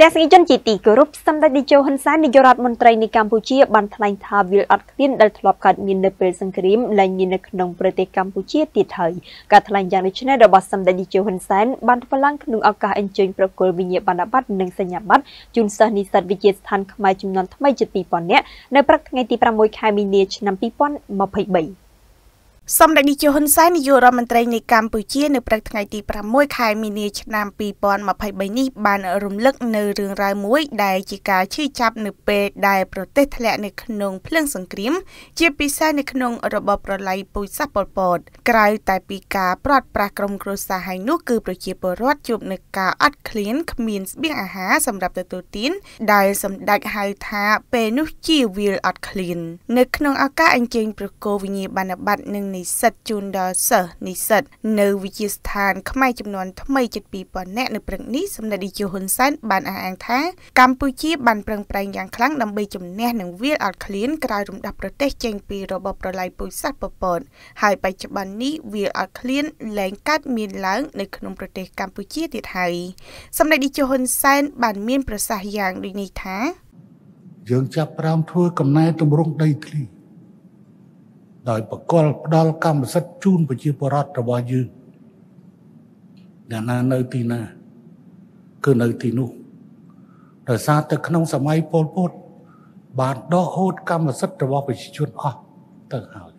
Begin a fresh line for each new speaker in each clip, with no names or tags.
แต่สิ่งจนจิตติกรุบสำหรับดิโจฮันซานนิยรัฐมนตรีในกัมพูชีบันทลายทาวิลอัดคลินได้ทลอบการมีในเปรสังครีมและมีในขนมประเทศกัมพูชีติดไทยการทลายอย่างในชนะดบัสสำหรับดิโจฮันซานบันพลังขนมอากาศอันเชิญประกอบวิญญาณบรรดาบัตรหนึ่งสัญญาบัตรจุนสนิสัตวิจิตรทันขมายจำนวนทำไมจะตีปอนเนี้ยในประเทศไงตีประมวยคายมีเนียชนำปีปอนมาเผยใบสำหรับดิโจฮันซานนิยรัฐมนตรีในกัมพูชีในประเทศไงตีประมวยคายมีเนียชนำปีปอนมาเผยใบนี้บานรวมเลิกในเรื่องรายมวยได้จิกาชื่อจับในเปได้โปรเตทแหลในขนมเพลิ่งสังกริมเจียปีซ่าในขนมระบบประไลปุยซับปอดกลายแต่ปีกาปลอดปรากรมกรุษาให้นุคือประเจียปรอดจุบในกาอัดคลีนขมิ้นเบี้ยอาหารสำหรับตัวตีนได้สำดักไฮทาเปนุจีวิลอัดคลีนในขนมอากาศอันเจงประโกวิญญาบรรบัตหนึ่งในสัตจูนดอเซอร์นิสัตในวิจิสถานขมายจำนวนทำไม7 ปีปอนแน่ในปรังนี้สำหรับดิโจฮันซานบานอ่างท้ากัมพูชีบันเปล่งปลั่งอย่างครั้งนำไปจำแนกหนึ่งวิลอัดคลีนกลายรุมดับประเทศเจงปีระบบประไลปุยซัดปอดหายไปจบันนี้วิลอัดคลีนแหล่งกัดมีนล้างในขนมประเทศกัมพูชีติดไทยสำหรับดิโจฮันซานบันมีนประสาอย่างโดยในท้า
យើងចាប់ផ្ដើមធ្វើកំណែទម្រង់ដីធ្លីដោយបកលផ្ដល់កម្មសិទ្ធិជូនប្រជាពលរដ្ឋរបស់យើងអ្នកណានៅទីណាគឺនៅទីនោះដោយសារតែក្នុងសម័យប៉ុលពតបានដកហូតកម្មសិទ្ធិរបស់ប្រជាជនអស់ទៅ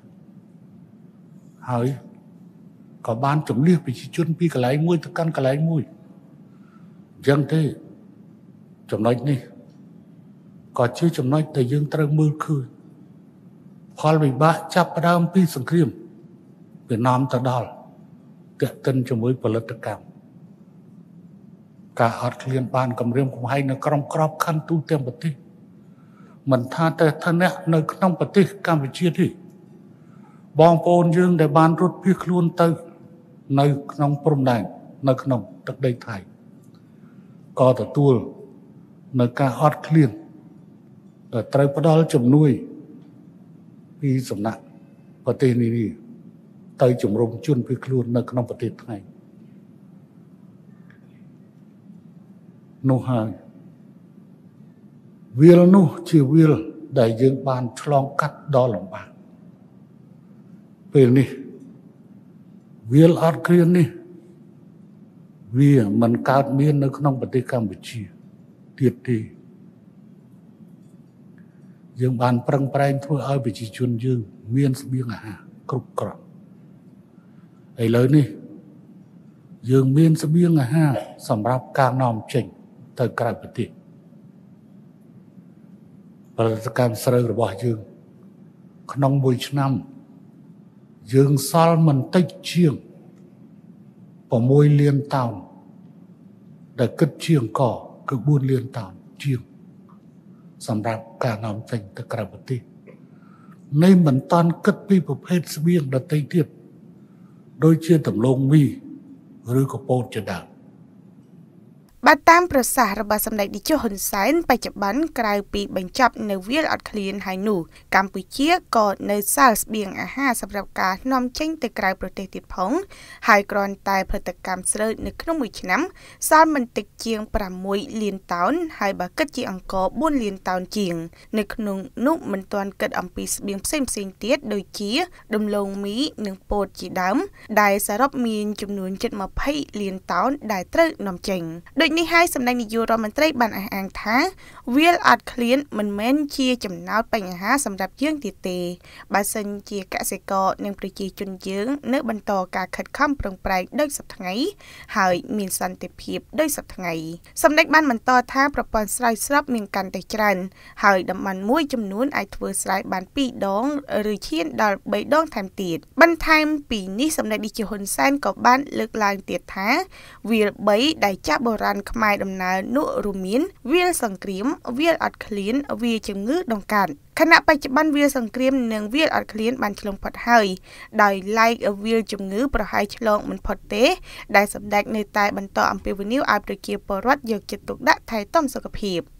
ហើយក៏បានជំនះប្រជាជនពីកន្លែងមួយទៅកាន់កន្លែងមួយអញ្ចឹងទេចំណុចនេះក៏ជាចំណុចដែលយើងត្រូវមើលឃើញផលវិបាកចាប់ផ្ដើមពីសង្គ្រាមវានាំទៅដល់ទាក់ទិនជាមួយផលិតកម្មការអត់ឃ្លានបានគម្រាមកំហែងនៅក្រុមក្របខ័ណ្ឌទូទាំងប្រទេសមិនថាតែឋានៈនៅក្នុងប្រទេសកម្ពុជាទេបងប្អូនយើងដែលបានរត់ភៀសខ្លួនទៅនៅក្នុងព្រំដែននៅក្នុងទឹកដីថៃក៏ទទួលនៅការអត់ឃ្លានត្រូវផ្ដល់ជំនួយពីសំណាក់ប្រទេសនេះទៅជំរុំជនភៀសខ្លួននៅក្នុងប្រទេសថៃនោះហើយវាលនោះជាវាលដែលយើងបានឆ្លងកាត់ដល់លំបាកពេលនេះវាលអត់ឃ្លាននេះវាមិនកើតមាននៅក្នុងប្រទេសកម្ពុជាទៀតទេយើងបានប្រឹងប្រែងធ្វើឲ្យប្រជាជនយើងមានស្បៀងអាហារគ្រប់គ្រាន់ឥឡូវនេះយើងមានស្បៀងអាហារសម្រាប់ការនាំចេញទៅក្រៅប្រទេសផលិតកម្មស្រូវរបស់យើងក្នុងមួយឆ្នាំយើងសល់មិនតិចជាង6 លានតោនដែលគិតជាងគឺ4 លានតោនជាងសម្រាប់ការនាំចេញទៅក្រៅប្រទេសនេះមិនតាន់គិតពីប្រភេទស្បៀងដទៃទៀតដូចជាដំឡូងមីឬក៏ពោតជាដើមបាទតាមប្រសាសន៍របស់សម្ដេចតេជោហ៊ុនសែនបច្ចុប្បន្នក្រៅពីបញ្ចប់នៅវាលអត់ឃ្លានហើយនោះកម្ពុជាក៏នៅសល់ស្បៀងអាហារសម្រាប់ការនាំចេញទៅក្រៅប្រទេសទៀតផងហើយគ្រាន់តែផលិតកម្មស្រូវនៅក្នុងមួយឆ្នាំសល់មិនតិចជាង6 លានតោនហើយបើគិតជាអង្គ4 លានតោនជាងនៅក្នុងនោះមិនទាន់គិតអំពីស្បៀងផ្សេងទៀតដូចជាដំឡូងមីនិងពោតជាដើមដែលសរុបមានចំនួនជិត20 លានតោនដែលត្រូវនាំចេញដូចនេះហើយសម្ដេចនាយករដ្ឋមន្ត្រីបានអះអាងថាវាលអត់ឃ្លានមិនមែនជាចំណោទបញ្ហាសម្រាប់យើងទៀតទេបើសិនជាកសិករនិងប្រជាជនយើងនៅបន្តការខិតខំប្រឹងប្រែងដោយសប្តាហ៍ថ្ងៃហើយមានសន្តិភាពដោយសប្តាហ៍ថ្ងៃសម្ដេចបានបន្តថាប្រព័ន្ធស្រោចស្រពមានកាន់តែច្រើនហើយតំបន់មួយចំនួនអាចធ្វើស្រែបាន2 ដងឬឈានដល់3 ដងថែមទៀតបន្ថែមពីនេះសម្ដេចតេជោហ៊ុនសែនក៏បានលើកឡើងទៀតថាវាល3ដែលចាស់បុរាណខ្មែរដំណើរនោះរួមមានវាលសង្គ្រាមវាលអត់ឃ្លានវាលជំងឺដង្កាត់ខណៈបច្ចុប្បន្នវាលសង្គ្រាមនិងវាលអត់ឃ្លានបានឆ្លងផុតហើយដោយឡែកវាលជំងឺប្រហែលឆ្លងមិនផុតទេដែលសម្ដេចនៅតែបន្តអំពាវនាវឲ្យប្រជាពលរដ្ឋយកចិត្តទុកដាក់ថែទាំសុខភាព